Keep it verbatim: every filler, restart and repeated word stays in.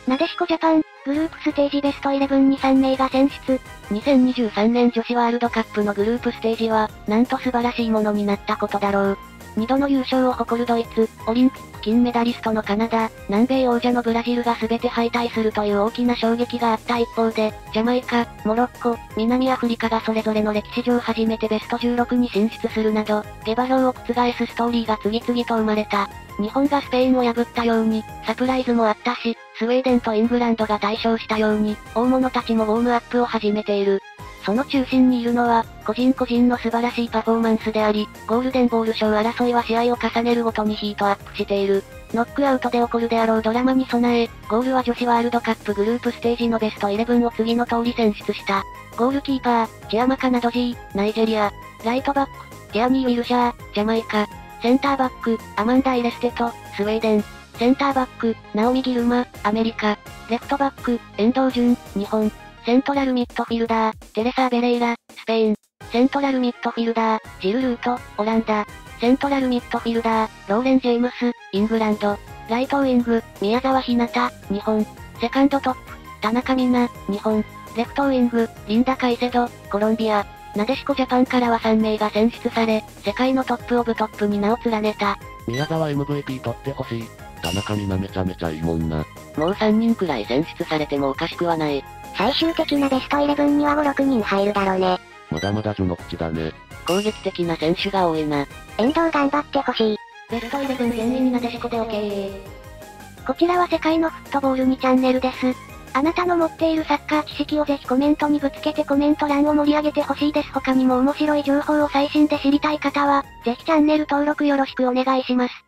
なでしこジャパン、グループステージベストイレブンにさんめいが選出。 にせんにじゅうさんねん女子ワールドカップのグループステージは、なんと素晴らしいものになったことだろう。にどの優勝を誇るドイツ、オリンピック金メダリストのカナダ、南米王者のブラジルが全て敗退するという大きな衝撃があった一方で、ジャマイカ、モロッコ、南アフリカがそれぞれの歴史上初めてベストじゅうろくに進出するなど、下馬評を覆すストーリーが次々と生まれた。日本がスペインを破ったように、サプライズもあったし、スウェーデンとイングランドが大勝したように、大物たちもウォームアップを始めている。その中心にいるのは、個人個人の素晴らしいパフォーマンスであり、ゴールデンボール賞争いは試合を重ねるごとにヒートアップしている。ノックアウトで起こるであろうドラマに備え、ゴールは女子ワールドカップグループステージのベストイレブンを次の通り選出した。ゴールキーパー、チアマカナドジー、ナイジェリア。ライトバック、ティアニー・ウィルシャー、ジャマイカ。センターバック、アマンダ・イレステト、スウェーデン。センターバック、ナオミ・ギルマ、アメリカ。レフトバック、遠藤純、日本。セントラルミッドフィルダー、テレサー・ベレイラ、スペイン。セントラルミッドフィルダー、ジル・ルート、オランダ。セントラルミッドフィルダー、ローレン・ジェームス、イングランド。ライトウィング、宮沢ひなた、日本。セカンドトップ、田中美奈、日本。レフトウィング、リンダ・カイセド、コロンビア。なでしこジャパンからはさんめいが選出され、世界のトップオブトップに名を連ねた。 宮沢 エムブイピー 取ってほしい。田中美奈めちゃめちゃいいもんな。 もうさんにんくらい選出されてもおかしくはない。 最終的なベストイレブンにはご、ろくにん入るだろうね。 まだまだ序の口だね。 攻撃的な選手が多いな。 遠藤頑張ってほしい。 ベストイレブン全員なでしこで OK。 こちらは世界のフットボールにチャンネルです。あなたの持っているサッカー知識をぜひコメントにぶつけてコメント欄を盛り上げてほしいです。他にも面白い情報を最新で知りたい方は、ぜひチャンネル登録よろしくお願いします。